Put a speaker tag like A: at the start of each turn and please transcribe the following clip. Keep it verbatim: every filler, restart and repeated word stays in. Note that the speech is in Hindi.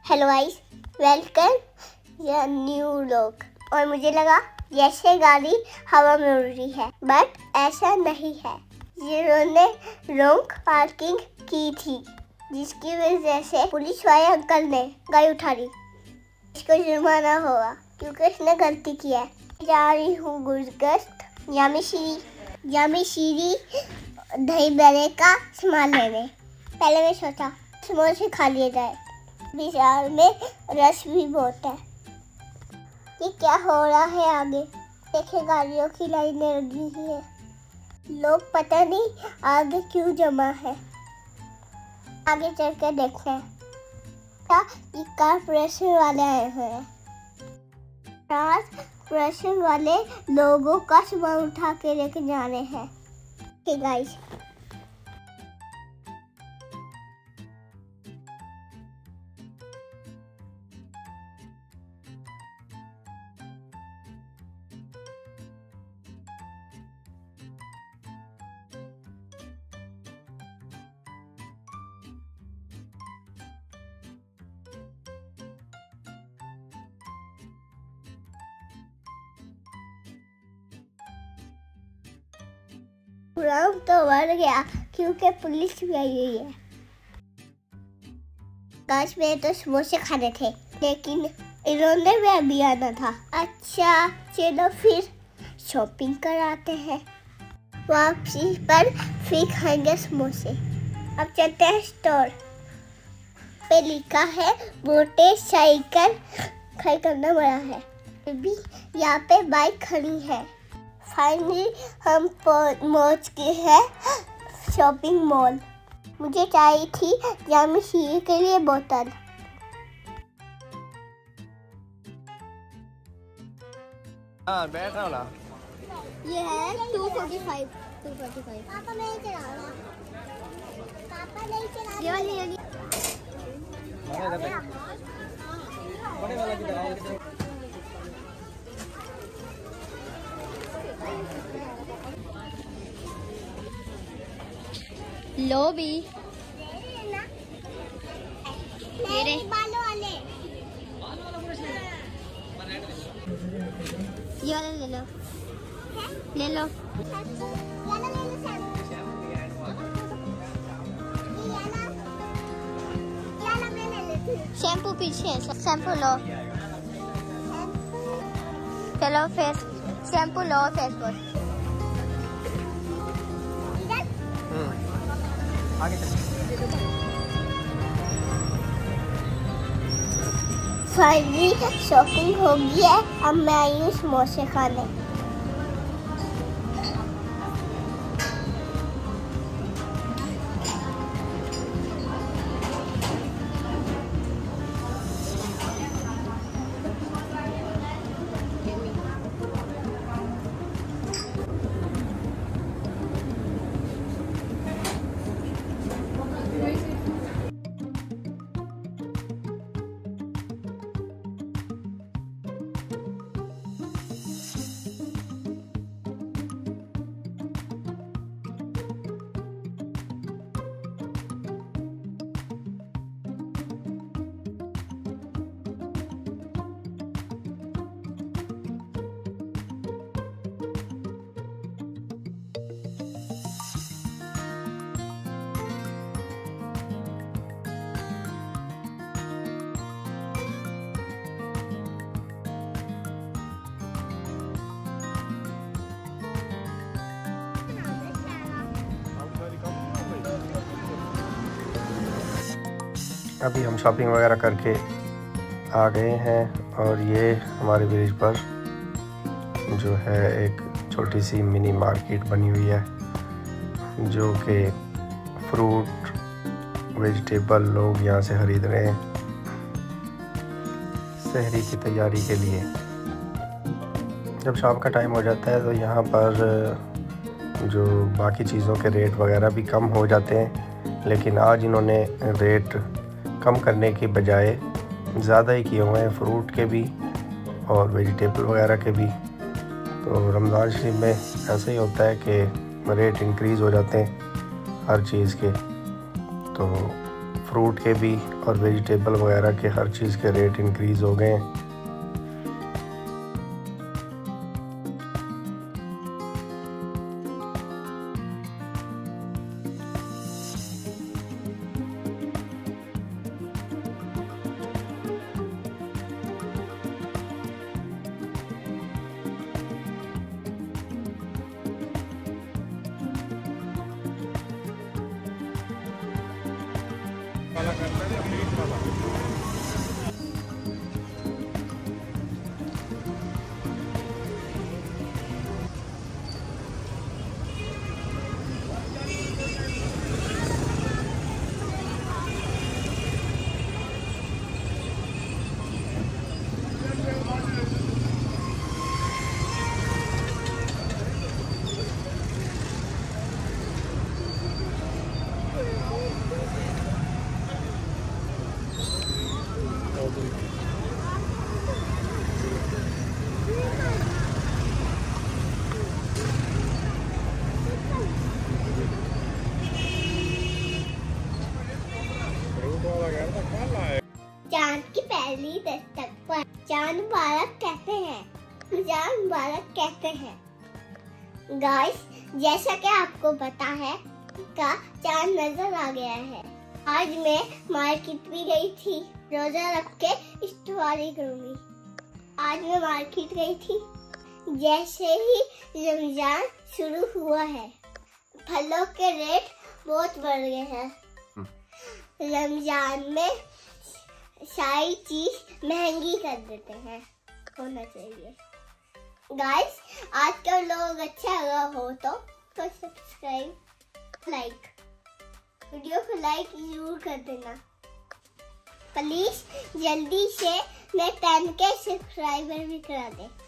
A: हेलो गाइस, वेलकम या न्यू व्लॉग। और मुझे लगा जैसे गाड़ी हवा में उड़ रही है, बट ऐसा नहीं है। जिन्होंने रॉन्ग पार्किंग की थी, जिसकी वजह से पुलिस वाले अंकल ने गाड़ी उठा ली। इसको जुर्माना होगा क्योंकि इसने गलती किया है। जा रही हूँ गुजगस्त जामी शीरी जामी शीरी दही बड़े का सामान लेने। पहले मैं सोचा समोसे खा लिए जाए, बाजार में रश भी बहुत है। ये क्या हो रहा है आगे? देखे गाड़ियों की लाइनें लगी हुई है, लोग पता नहीं आगे क्यों जमा है। आगे चल कर देखते हैं। ये कारपोरेशन वाले आए हुए हैं। कारपोरेशन वाले लोगों का सामान उठा के लेके जा रहे हैं। ओके गाइस, राम तो बढ़ गया क्योंकि पुलिस भी आई हुई है। काश में तो समोसे खाने थे, लेकिन इन्होंने भी अभी आना था। अच्छा चलो फिर शॉपिंग कराते हैं। वापसी पर फिर खाएंगे समोसे। अब चलते हैं स्टोर पे। लिखा है मोटरसाइकिल खड़ी करना बड़ा है। अभी यहाँ पे बाइक खड़ी है। फाइनली हम पहुंच गए हैं शॉपिंग मॉल। मुझे चाहिए थी जामी शीरी के लिए बोतल।
B: हाँ बैठा वाला
A: ये है two forty five. Two forty five. पापा नहीं चला रहा। पापा नहीं चला। ये वाली ये
B: बड़े वाला की तरह
C: लो भी
A: मेरे बालों वाले।
C: ये वाला ले लो, ले लो। शैम्पू पीछे है, शैम्पू लो। चलो फेस शैम्पू लो, फेस वॉश।
B: आगे
A: फाइनली शॉपिंग हो गई है। अब मैं आई हूँ समोसे खाने।
B: अभी हम शॉपिंग वगैरह करके आ गए हैं और ये हमारे ब्रिज पर जो है एक छोटी सी मिनी मार्केट बनी हुई है, जो कि फ्रूट वेजिटेबल लोग यहाँ से खरीद रहे हैं सहरी की तैयारी के लिए। जब शाम का टाइम हो जाता है तो यहाँ पर जो बाकी चीज़ों के रेट वगैरह भी कम हो जाते हैं, लेकिन आज इन्होंने रेट कम करने के बजाय ज़्यादा ही किए हुए हैं, फ्रूट के भी और वेजिटेबल वगैरह के भी। तो रमज़ान शरीफ में ऐसा ही होता है कि रेट इंक्रीज़ हो जाते हैं हर चीज़ के। तो फ्रूट के भी और वेजिटेबल वगैरह के हर चीज़ के रेट इंक्रीज़ हो गए हैं।
A: चांद की पहली दस्तक पर चांद मुबारक कहते हैं, चांद मुबारक कहते हैं। गाइस, जैसा कि आपको पता है का चांद नजर आ गया है। आज मैं मार्केट भी गई थी, रोजा रख के इफ्तारी करूंगी। आज मैं मार्केट गई थी। जैसे ही रमजान शुरू हुआ है, फलों के रेट बहुत बढ़ गए हैं। रमजान में सारी चीज महंगी कर देते हैं, होना चाहिए। गाइस, आज का लोग अच्छा लगा हो तो तो सब्सक्राइब, लाइक, वीडियो को लाइक जरूर कर देना प्लीज। जल्दी से मैं टेन के सब्सक्राइबर भी करा दे।